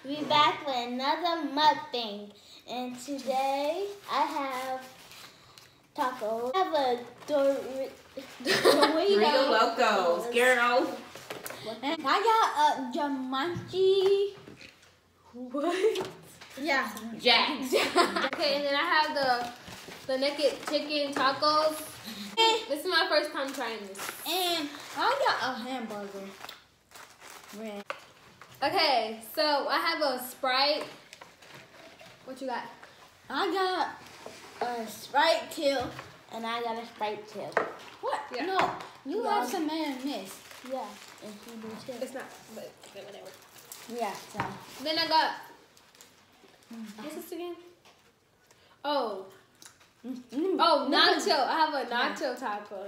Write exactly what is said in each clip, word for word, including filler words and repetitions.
we back with another mukbang, and today I have tacos. I have a Dor- Dorito Locos, girl. And I got a Jumanji. What? Yeah. Jack. Okay, and then I have the the naked chicken tacos. This is my first time trying this. And I got a hamburger. Red. Okay, so I have a Sprite. What you got? I got a Sprite too, and I got a Sprite too. What? Yeah. No, you No. have some mayonnaise. Yeah, and she do too. It's not, but okay, whatever. Yeah, so. Then I got, what's this again? Oh, Mm-hmm. oh, nacho. I have a nacho taco.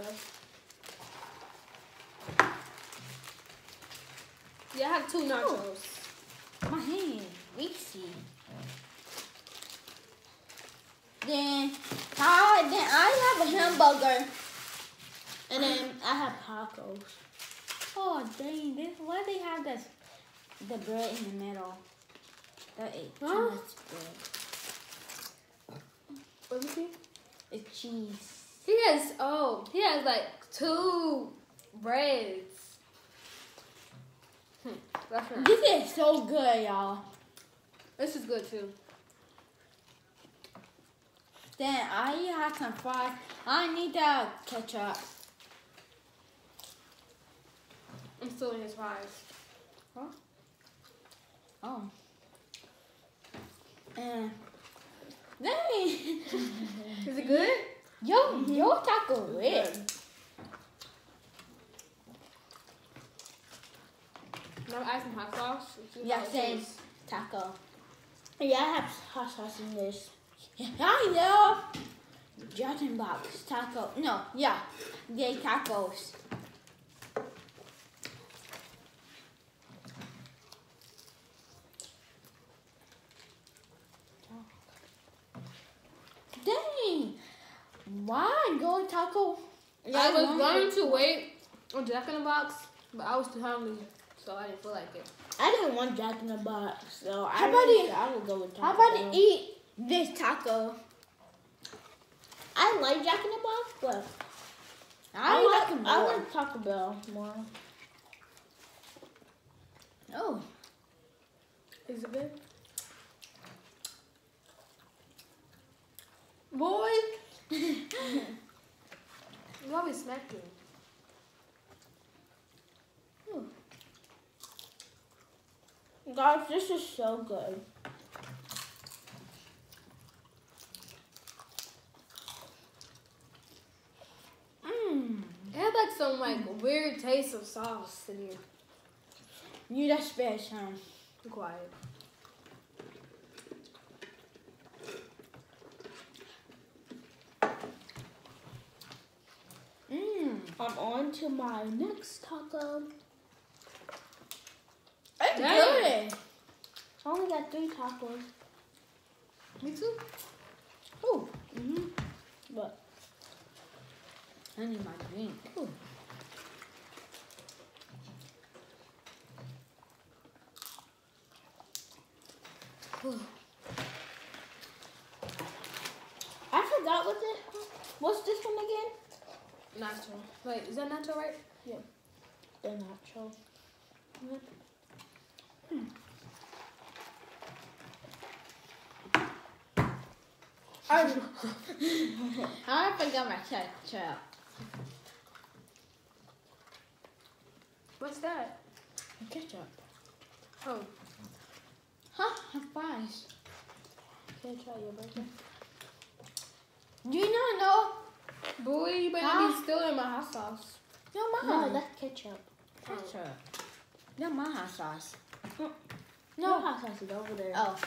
Yeah, I have two nachos. My hand, greasy. Then I then I have a hamburger, and then I have tacos. Oh dang! This why they have this the bread in the middle? That is too Huh? much bread. Let me see. It's cheese. He has, oh, he has like two breads. Hmm, that's nice. This is so good, y'all. This is good too. Then I have some fries. I need that ketchup. I'm still in his fries. Huh? Oh. And dang. Is it good? Yo, your taco red. Now add some hot sauce. See Yeah, how it same tastes. taco. Yeah, I have hot sauce in this. I love Jack in the Box taco. No, yeah, they tacos. Dang, why go taco? I was going to wait on Jack in the Box, but I was too hungry, so I didn't feel like it. I didn't want Jack in the Box, so How I about would, e- I would go with Taco How about Bell. to eat this taco? I like Jack in the Box, but I, I like like it I more. like Taco Bell more. Oh, Is it good? Boy! You always smack me. guys, this is so good. Mmm. It had like some like weird taste of sauce in here. You that space time. Be quiet. Mmm. I'm on to my next taco. Dang. It's good. I only got three tacos. Me too. Oh. Mhm. But I need my drink. Ooh. Ooh. I forgot what it. What's this one again? Nacho. Wait, is that nacho right? Yeah, the nacho. I, I forgot my ketchup. What's that? Ketchup. Oh. Huh? Have fries. Can I try your burger? Do you not know? Boy, you better Huh? be still in my hot sauce. No, mine. No, that's ketchup. Ketchup. Not my hot sauce. No. No hot sauce is over there. Oh.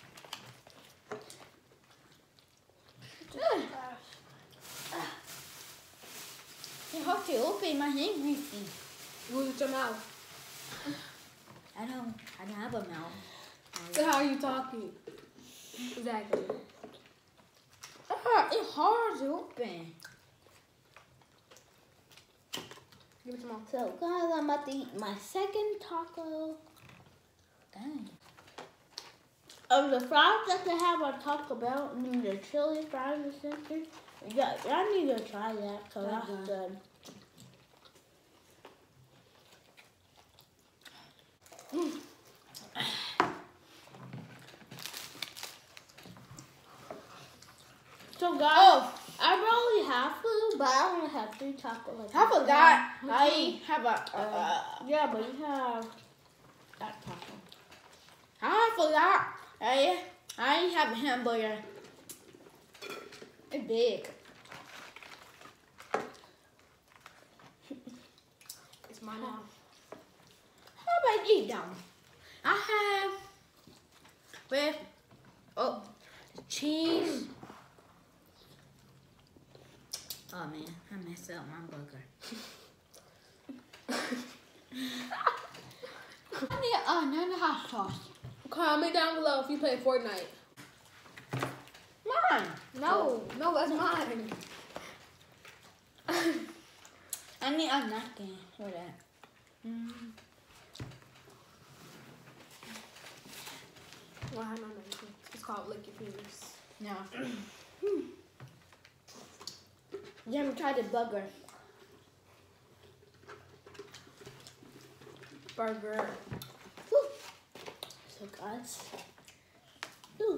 I hope you open my hand greasy. Use it your mouth. I don't. I don't have a mouth. So how are you talking? Exactly. Ah, it's hard to open. Give it to mom. So, guys, I'm about to eat my second taco. Dang. of the fries that they have on Taco Bell, I mean the chili fries and something. Yeah, y'all need to try that because that's Okay. good. Mm. So guys, Oh, I really have food, but I only have three tacos. Like I forgot. Which I one? have a. Uh, Uh, yeah, but you have that taco. I forgot. I I have a hamburger. It's big. It's mine now. How about eat them? I have with oh cheese. Oh man, I messed up my burger. I need another hot sauce. Comment down below if you play Fortnite. Mine. No, no, that's mine. I need a napkin for that. Mm. Well, I have my napkin. It's called Lick Your Fingers. No. You haven't tried the burger. Burger. Woo. So guys, Ooh.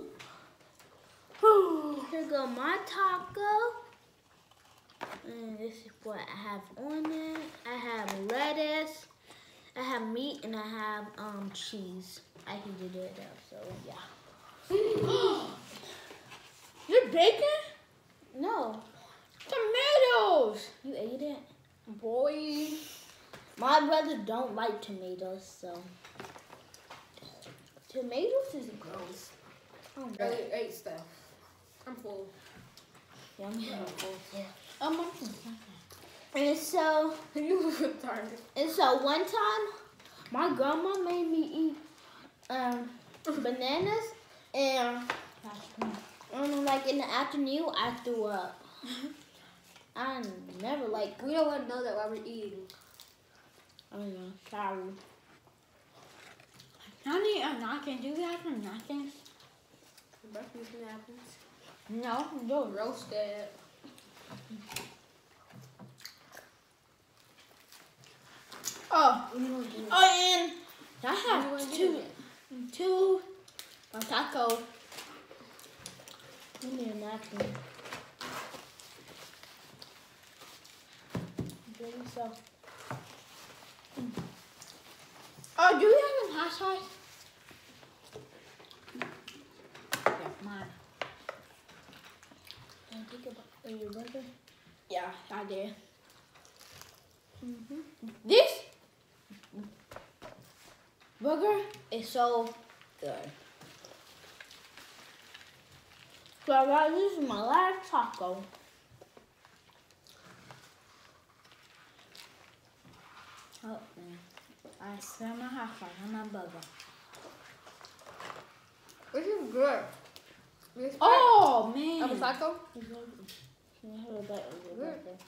Here go my taco. And this is what I have on it. I have lettuce, I have meat, and I have um cheese. I heated it up, so yeah. You're baking? No, Tomatoes. you ate it. Boy. My brother don't like tomatoes, so tomatoes is gross. Oh, I ate, ate stuff. I'm full. yummy. I'm full. Um, And so, You retarded. and so one time, my grandma made me eat um bananas, and um, like in the afternoon, I threw up. I never like. We don't want to know that while we're eating. I don't know. Sorry. I need a napkin. Do you have some napkins? Breakfast napkins. No, no. Roasted. Oh, What do you want to do? oh, and I What do you have want to two, do? two uh, tacos. Give me a napkin. Drink so. Oh, do you have some hot sauce? Yeah, mine. Can I think about uh, your burger? Yeah, I did. Mm-hmm. This burger is so good. So guys, this is my last taco. Oh man, I smell my hot sauce on my burger. This is good. This Oh Of a man. taco? Can I have a bite of your Good. burger?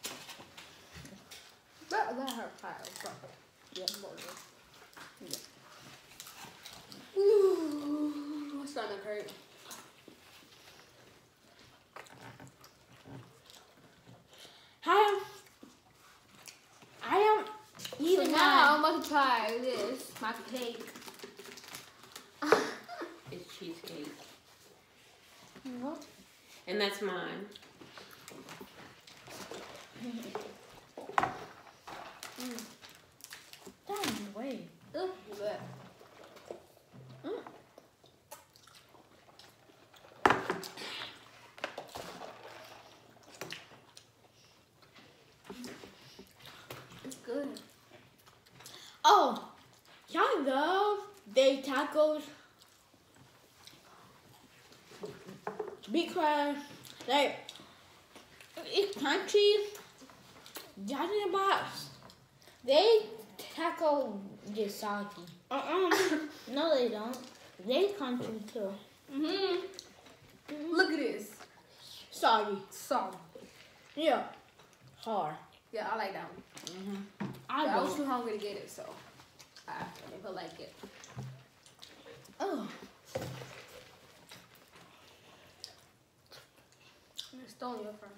That, that hurt pie. Yeah. Ooh, my stomach hurt. I am. I am So eating now now. I'm about to try this, my cake. It's cheesecake. What? And that's mine. Damn way. Ugh, good. It's good. Oh, y'all love they tacos because like it's crunchy. Y'all in the box. They taco just salty. Uh-uh. No, they don't. They country too. Mm-hmm. Look at this. Sorry. Salt. Yeah. Hard. Yeah, I like that one. Mm-hmm. I I was don't. too hungry to get it, so I didn't feel like it. Oh. stole your friend.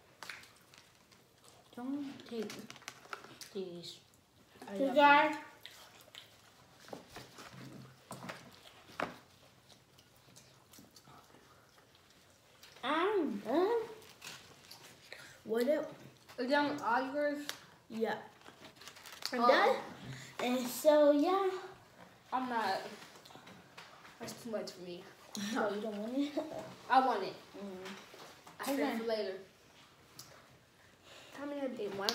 Don't take these. I So love guys, I'm done. What up? Is that all yours? Yeah. I'm Oh. done. And so yeah. I'm not. That's too much for me. So you don't want it? I want it. Mm. I save it for later. How many have been? One?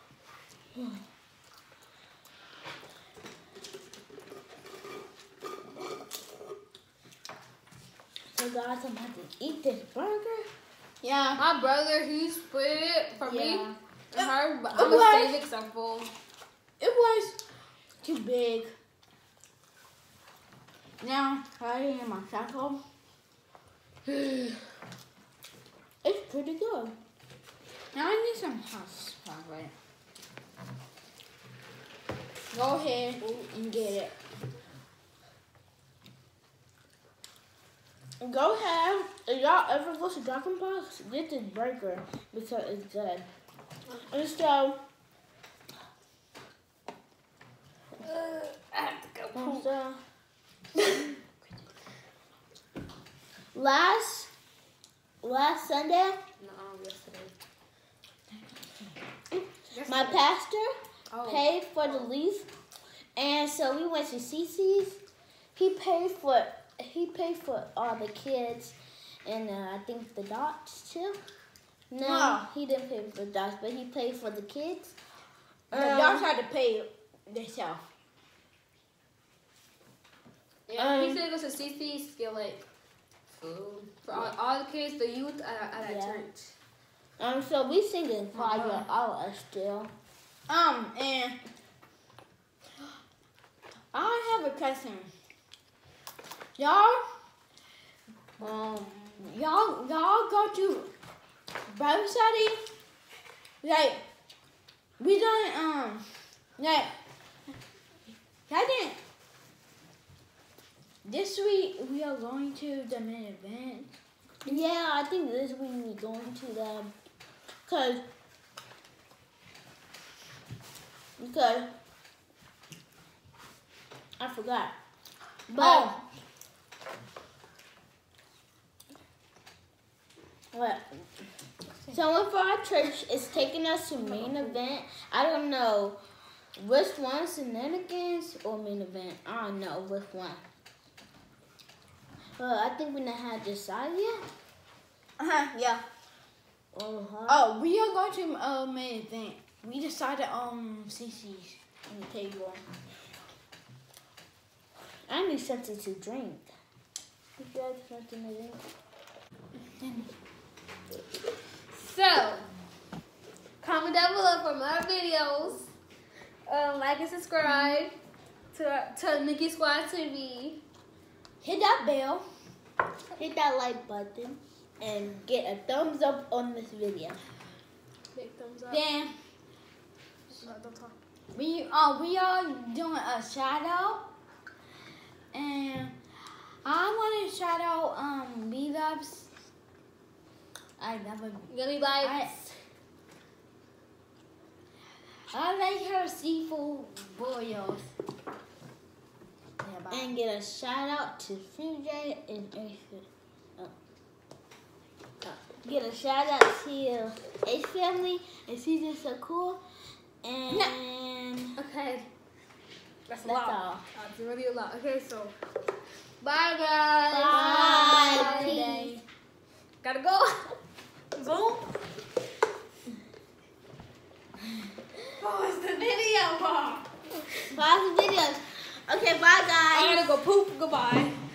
So guys, I'm about to eat this burger. Yeah. My brother, he split it for me Yeah. and her, but It I'm gonna was- save it because I'm full. It was too big. Now, I am my taco. It's pretty good. Now I need some hot sauce, right? Go ahead and get it. Go ahead. If y'all ever go to Dragon Box, get this burger because it's good. And so, I have to go and poop. so last last Sunday, No, yesterday. my pastor Oh. paid for the lease, and so we went to Cece's. He paid for he paid for all the kids, and uh, I think the dots too. No, No. he didn't pay for the dots, but he paid for the kids. The Um, dogs had to pay themselves. Yeah, Um, he said it was a C C's to get like food for all, all the kids, the youth at, at that Yeah. church. Um, so we singing choir Uh-huh. hours still. Um, and I have a question. Y'all, um, y'all, y'all go to Bible study? Like, we done, um, like, I didn't. This week we are going to the main event. Yeah, I think this week we going to them, cause, because I forgot. But Oh. what? Someone from our church is taking us to main event. I don't know which one, Shenanigans or main event. I don't know which one. But I think we not had decided yet. Uh-huh, yeah. Uh-huh. Oh, we are going to uh, main event. We decided um Cece's on the table. I need something to drink. You guys something to drink? So, comment down below for more videos. Um, like and subscribe to to Mickey Squad T V. Hit that bell. Hit that like button and get a thumbs up on this video. Big thumbs up. Then No, don't talk. we uh we are doing a shout out, and I want to shout out um B-Dubs. I never. Gummy bites. I, I like her seafood boils. Yeah, bye. And get a shout out to C J and Ace. Oh. Uh, Get a shout out to Ace family and C J so cool. And Okay. That's a that's lot. all. That's really a lot. Okay, so bye guys. Bye. Bye. Peace. Gotta go. Go. Pause the video, Mom. Pause the videos. Okay, bye guys. I gotta go poop. Goodbye.